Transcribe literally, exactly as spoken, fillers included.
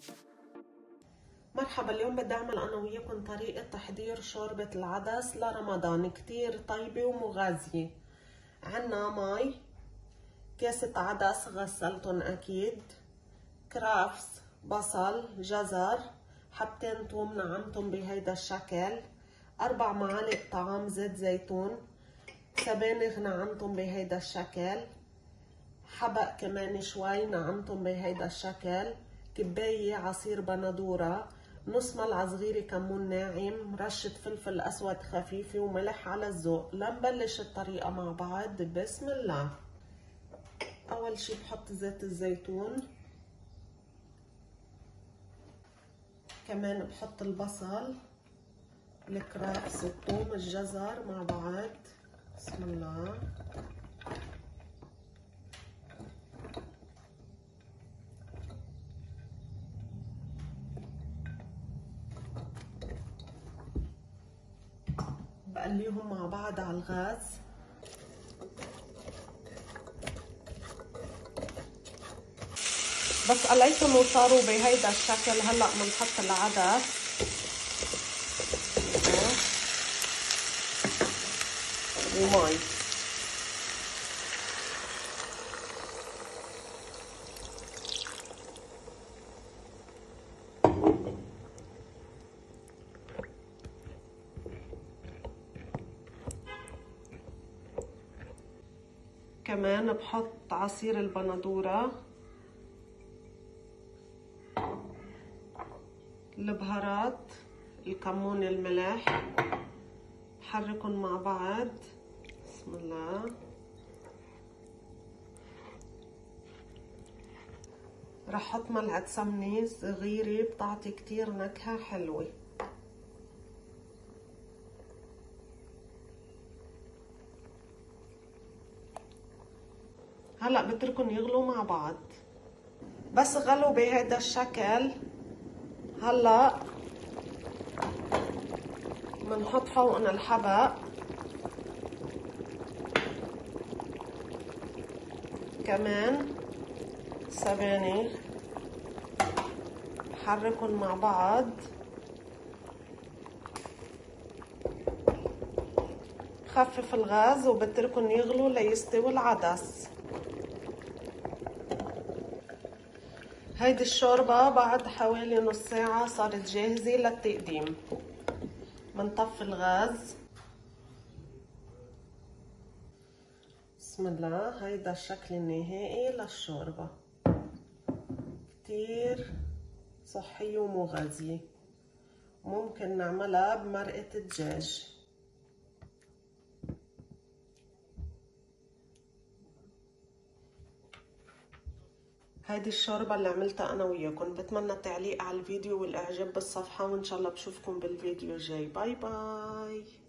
مرحبا، اليوم بدي اعمل انا وياكم طريقة تحضير شوربة العدس لرمضان، كتير طيبة ومغازية. عنا مي، كاسة عدس غسلتن اكيد، كرافس، بصل، جزر، حبتين ثوم نعمتهم بهيدا الشكل، اربع معالق طعام زيت زيتون، سبانخ نعمتهم بهيدا الشكل، حبق كمان شوي نعمتهم بهيدا الشكل، كباية عصير بندورة، نص ملعقة صغيرة كمون ناعم، رشة فلفل اسود خفيفة وملح على الذوق. لنبلش الطريقة مع بعض. بسم الله. اول شي بحط زيت الزيتون، كمان بحط البصل، الكرفس، الثوم، الجزر مع بعض. بسم الله. بقليهم مع بعض على الغاز. بس قليتهم وصاروا بهيدا الشكل. هلا بنحط العدس ومي. كمان بحط عصير البندورة، البهارات، الكمون، الملح، بحركهم مع بعض. بسم الله. رح احط ملعقة سمنة صغيرة بتعطي كتير نكهة حلوة. هلا بتركن يغلوا مع بعض. بس غلوا بهذا الشكل. هلا بنحط فوقنا الحبق، كمان سبانخ، بحركهم مع بعض. خفف الغاز وبتركن يغلوا ليستوي العدس. هيدي الشوربة بعد حوالي نص ساعة صارت جاهزة للتقديم. بنطفي الغاز. بسم الله. هيدا الشكل النهائي للشوربة، كتير صحية ومغذية. ممكن نعملها بمرقة دجاج. هيدي الشوربة اللي عملتها انا وياكم. بتمنى التعليق على الفيديو والاعجاب بالصفحة، وان شاء الله بشوفكم بالفيديو الجاي. باي باي.